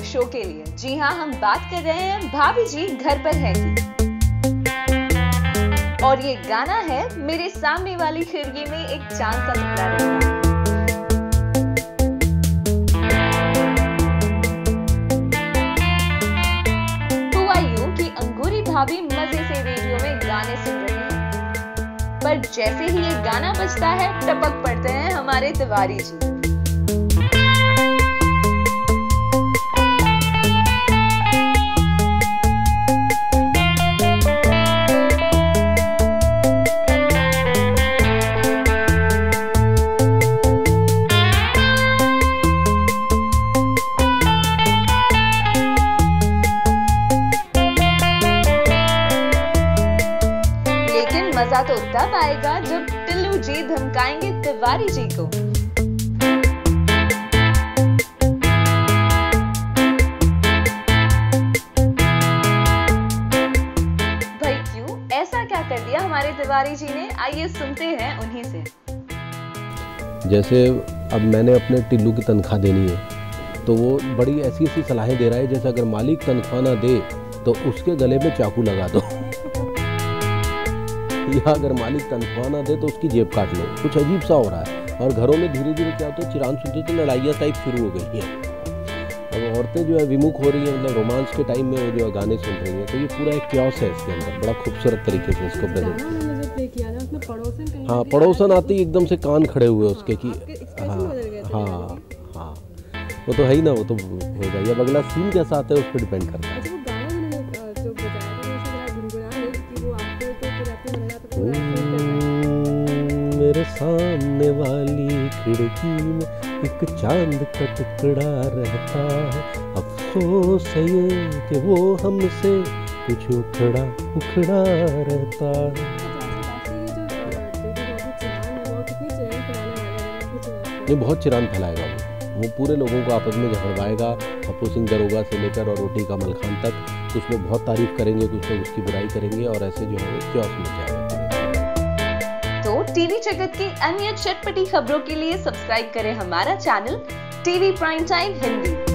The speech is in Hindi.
शो के लिए। जी हाँ, हम बात कर रहे हैं भाभी जी घर पर है की। और ये गाना है मेरे सामने वाली खिड़की में एक चांद का टुकड़ा रहता। हुआ यूं कि अंगूरी भाभी मजे से रेडियो में गाने सुन रही हैं, पर जैसे ही ये गाना बजता है टपक पड़ते हैं हमारे तिवारी जी। मजा तो तब आएगा जब टिल्लू जी धमकाएंगे तिवारी जी को। भाई क्यों, ऐसा क्या कर दिया हमारे तिवारी जी ने? आइए सुनते हैं उन्हीं से। जैसे अब मैंने अपने टिल्लू की तनख्वाह देनी है तो वो बड़ी ऐसी ऐसी सलाहें दे रहा है, जैसे अगर मालिक तनख्वाह ना दे तो उसके गले में चाकू लगा दो या अगर मालिक तनख्वाह ना दे तो उसकी जेब काट लो। कुछ अजीब सा हो रहा है। और घरों में धीरे धीरे क्या होता है, चिरान सुनते तो लड़ाइयाँ टाइप शुरू हो गई हैं। अब औरतें जो है विमुख हो रही हैं, मतलब रोमांस के टाइम में वो जो है गाने सुन रही हैं, तो ये पूरा एक क्योस है इसके अंदर। बड़ा खूबसूरत तरीके से इसको प्रेजेंट किया। हाँ, पड़ोसन आते ही एकदम से कान खड़े हुए उसके कि हाँ हाँ हाँ, वो तो है ही ना, वो तो होगा। या अगला सीन कैसा आता है उस पर डिपेंड करता है। मेरे सामने वाली खिड़की में एक चांद का टुकड़ा रहता है, अफसोस है ये कि वो हमसे कुछ उखड़ा उखड़ा रहता है। ये बहुत चिरान फैलाएगा वो पूरे लोगों को आपस में झगड़वाएगा, अपोजिंग दरोगा से लेकर और रोटी का मलखान तक। कुछ लोग बहुत तारीफ करेंगे, कुछ लोग उसकी बुराई करेंगे, और ऐसे जो है क्योस मच जाएगा। तो टीवी जगत की अन्य चटपटी खबरों के लिए सब्सक्राइब करें हमारा channel TV prime time Hindi.